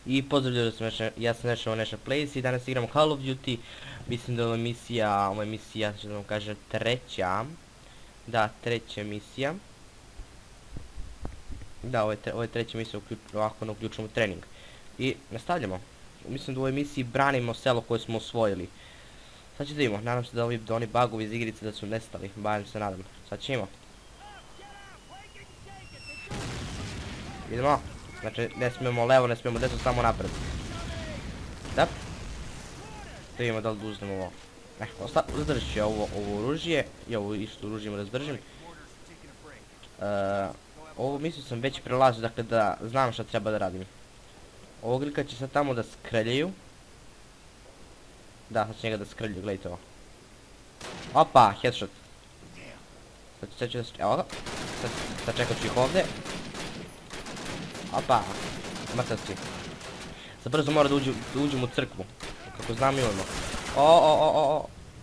I pozdravljaju se, ja sam Neša Plays i danas igramo Call of Duty. Mislim da je ovo emisija, što da vam kažem, treća. Da, treća emisija. Da, ovo je treća emisija, ovako ne uključujemo trening. I nastavljamo. Mislim da u ovoj emisiji branimo selo koje smo osvojili. Sad ćemo da vidimo, nadam se da oni bugovi iz igrice da su nestali, barem se nadam. Sad ćemo. Idemo. Znači, ne smijemo levo, ne smijemo desno, samo napred. Da. Da vidimo da li da uzmemo ovo. Zadržit ću ovo oružje. I ovo isto oružje da zdržim. Ovo mislio sam već prelazio, dakle da znam šta treba da radim. Ovog lika će sad tamo da skreljaju. Da, sad će njega da skreljaju, gledajte ovo. Opa, headshot. Sad ću da evo ga. Sad čekat ću ih ovdje. Opa, mrtav si. Sad brzo mora da uđem u crkvu. Kako znam imamo. O.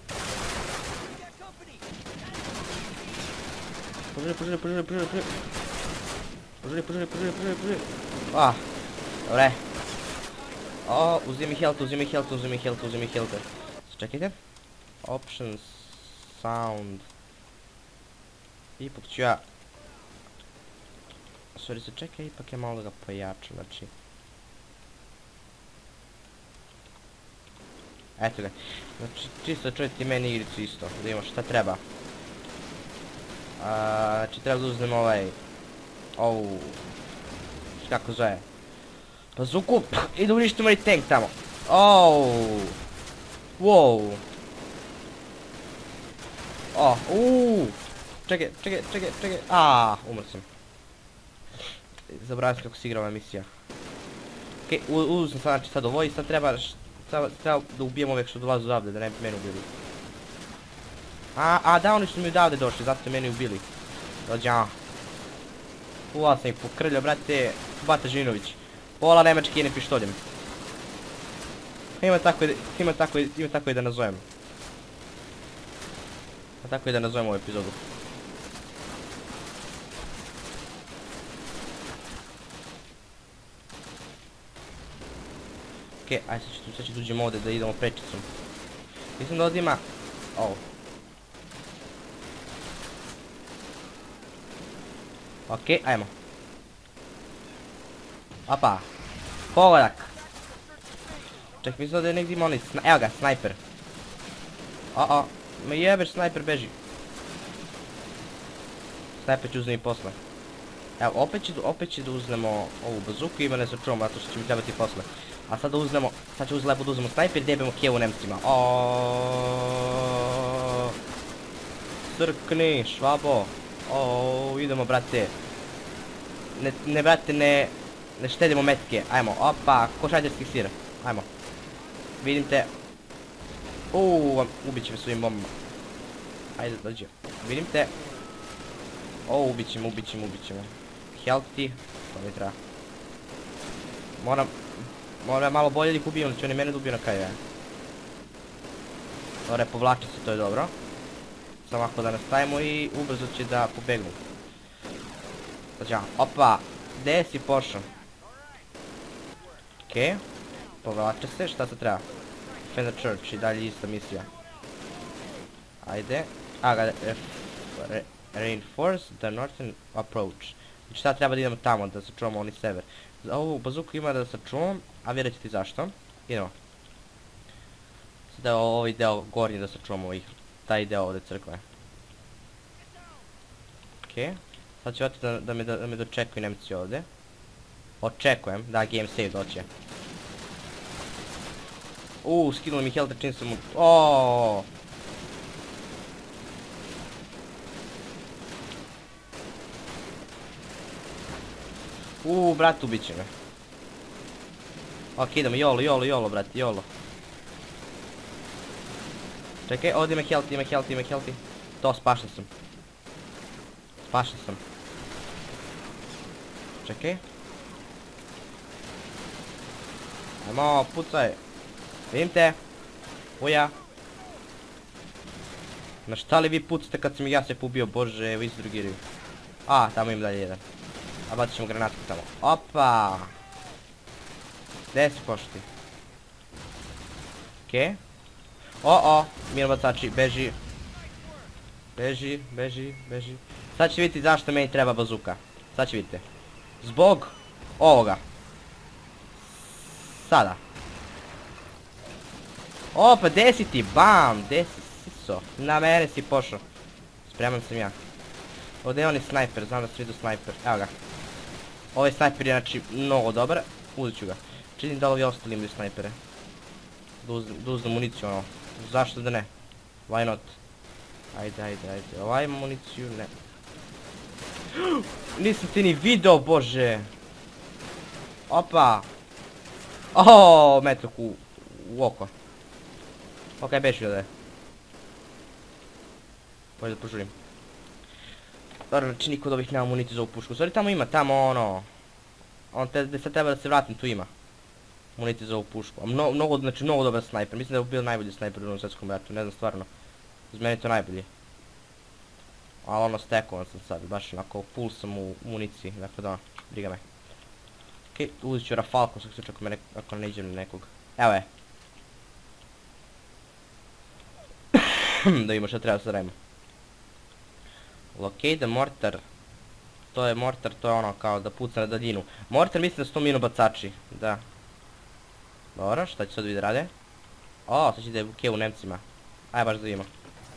Požuri. Dobre. Uzim mi health. Čekajte. Options, sound. Ipak ću ja. Sorry, se čekaj, ipak je malo ga pojačam, znači. Eto ga. Znači, čisto čujete meni igricu isto, da vidimo šta treba. Znači, treba da uzmem ovaj... Ovu... Kako zove? Bazuku! I da uništimo i tank tamo. Wow! Čekaj. Umr sam. Zabravim se kako se igra ova emisija. Okej, uzem znači sad ovo i sad treba da ubijem ove što dolaze odavde, da ne bi mene ubili. Da, oni su mi odavde došli, zato meni ubili. Dođa. Uvao sam ih pokrljao, brate, Bata Žinović. Pola nemački jednim pištoljem. Ima tako i da nazovem. Tako i da nazovem ovu epizodu. Okej, ajde sad ću da uđem ovdje da idemo prečicom. Mislim da ovdje ima... Okej, ajmo. Opa. Pogodak. Ček, mislim da je negdje ima onaj... Evo ga, snajper. Me jebeš, snajper beži. Snajper ću uzeti posle. Evo, opet će da uzmemo ovu bazuku i ima ne sačuvamo, zato što će mi trebati posle. A sad da uzmemo, sad ću lepo da uzmemo snajper i debemo kevu Nemcima. Crkni, švabo. Idemo, brate. Ne, brate, ne štedimo metke. Ajmo, opa, košarđarski sir. Ajmo. Vidim te. Ubit će me svojim bombama. Ajde, dođe. Vidim te. Ubit ćemo. Healthy. To mi treba. Moram malo bolje da ih ubijem, ali će oni mene da ubiju na kraju. Dobre, povlači se, to je dobro. Samo ovako da nastavimo i ubrzo će da pobegnu. Dođa, opa. Gde si pošao? Okej. Povlače se, šta se treba? Defend the church i dalje ista misija. Ajde. Reinforce the northern approach. Znači sad treba da idemo tamo, da sačuvamo oni sever. Za ovu bazuku ima da sačuvam, a vjerat ćete zašto. Idemo. Sada ovaj deo gornji da sačuvamo ovih. Taj deo ovdje crkve. Okej. Sad ću ovdje da me dočekuju Nemci ovdje. Očekujem, da game save doće. Skinuli mi health čim sam mu... Brat, ubit će me. Ok, idemo, jolo, brat, jolo. Čekaj, ovdje ima healthy. To, spašao sam. Čekaj. Ajmo, pucaj. Vidim te. Uja. Na šta li vi pucate kad sam ja se pobio, bože, evo izdrugiraju. Tamo im dalje jedan. A bacit ćemo granatku tamo. Opa! Gdje si pošao ti? Okej. O, minobacači, beži. Beži. Sad će vidjeti zašto meni treba bazuka. Sad će vidite. Zbog ovoga. Sada. Opa, gdje si ti? Bam! Gdje si siso? Na mene si pošao. Spreman sam ja. Ovdje je on snajper, znam da se vidio snajper. Evo ga. Ovaj snajper je znači mnogo dobar. Uzet ću ga. Činim da ovi ostali imaju snajpere. Da uzem municiju ono. Zašto da ne? Why not? Ajde. Ovaj ima municiju, ne. Nisam ti ni video, bože. Opa. Oooo, metak u oko. Okej, beži ovdje. Bolje da požurim. Dobro, znači niko od ovih nema municiju za ovu pušku. Sorry, tamo ima, tamo ono. On te sad treba da se vratim, tu ima. Municiju za ovu pušku. A mnogo dobar snajper. Mislim da je bio najbolji snajper u 2. svjetskom ratu, ne znam stvarno. Uz meni je to najbolji. Ali ono stekovan sam sad, baš onako full sam u municiji, dakle da, briga me. Okej, uzet ću rafalku, svaki slučaj ako ne iđem na nekog. Evo je. Da vidimo što treba sad radimo. Locate the mortar. To je mortar, to je ono kao da puca na daljinu. Mortar mislim da su to minobacači, da. Dobro, šta će sad vidjeti rade? O, sad će da je buke u Nemcima. Ajde baš da vidimo.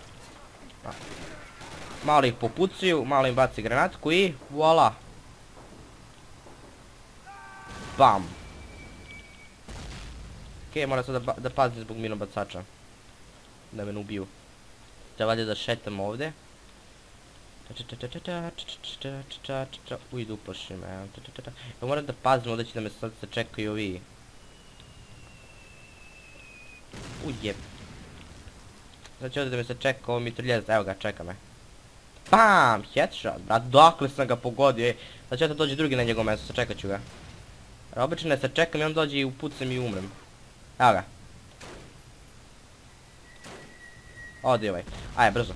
Malo ih popucaju, malo im baci granatku i voila. Bam. Okej, moram sad da pazim zbog minobacača. Da me ne ubiju. Treba valjda da šetam ovdje. Uj, da uplašim, evo. Ja moram da pazim ovdje će da me sad sačekaju ovi. Ujeb. Znači ovdje da me sačeka ovo mitraljezac, evo ga, čeka me. Bam! Headshot, brat, dokle sam ga pogodio, sad će to dođe drugi na njegov mesto, sačekat ću ga. Obično ne sačekam i on dođe i upucam i umrem. Evo ga. Odi ovaj, ajde, brzo.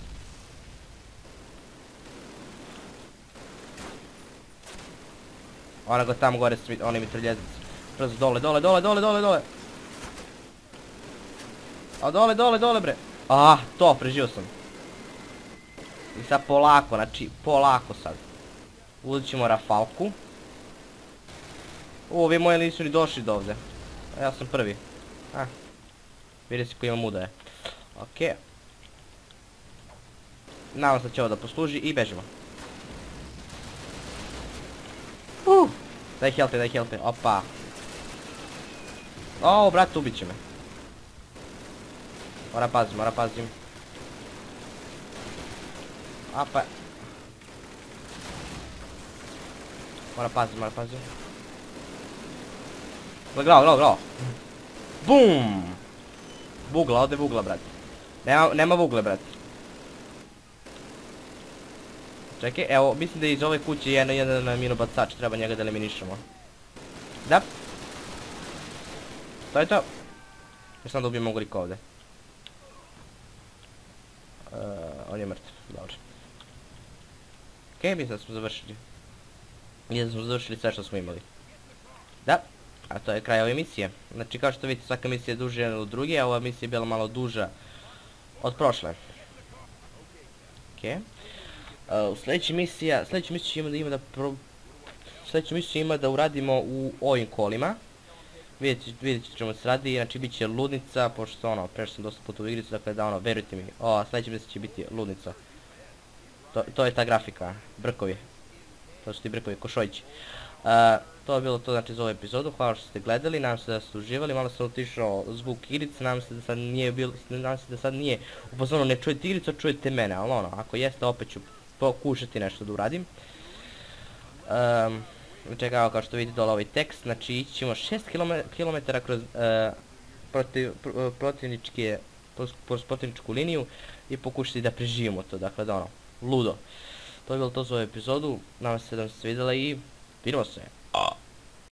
Ona ga tamo gore, on je mitraljezac. Brzo, dole. A dole bre. Ah, to, preživio sam. I sad polako, znači polako sad. Uzet ćemo rafalku. Ovi moji nisu ni došli do ovdje. Ja sam prvi. Vidi si koji imam udaje. Okej. Nadam se da će ovo da posluži i bežimo. Daj healthy, opa. O, brat, ubit će me. Moram pazim. Apa. Moram pazim. Glavo. Bum! Bugla, ovdje bugla, brat. Nema bugle, brat. Čekaj, evo, mislim da iz ove kuće je jedan minobacač, treba njega da eliminišemo. Da. To je to. Još sam da ubijem mogu liko ovdje. On je mrtav, dobro. Okej, mislim da smo završili. Mislim da smo završili sve što smo imali. Da, a to je kraj ove misije. Znači kao što vidite svaka misija je duža od druge, a ova misija je bila malo duža od prošle. Okej. U sljedeću misiju ima da uradimo u ovim kolima. Vidjet ćemo se radi, znači bit će ludnica, pošto ono, prešao sam dosta puta u igricu, dakle da ono, verujte mi, sljedeća misija će biti ludnica. To je ta grafika, brkovi. To su ti brkovi, košojići. To je bilo to znači za ovu epizodu, hvala što ste gledali, nadam se da ste uživali, malo sam otišao zvuk igrice, nadam se da sad nije upozorno ne čujete igricu, a čujete mene, ali ono, ako jeste opet ću pokušati nešto da uradim. Čekaj, kao što vidite dole ovaj tekst, znači ići ćemo 6 km kroz protivničku liniju i pokušati da preživimo to, dakle da ono, ludo. To je bilo to za ovu epizodu, nadam se da vam se vidjela i vidimo se.